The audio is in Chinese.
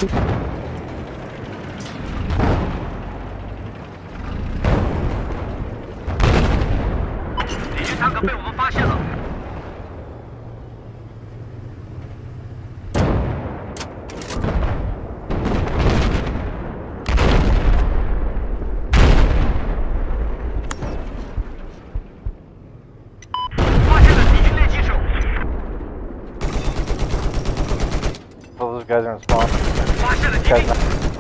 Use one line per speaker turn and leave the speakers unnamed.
敌军坦克被我们发现了。
Those guys are in spawn.
Guys,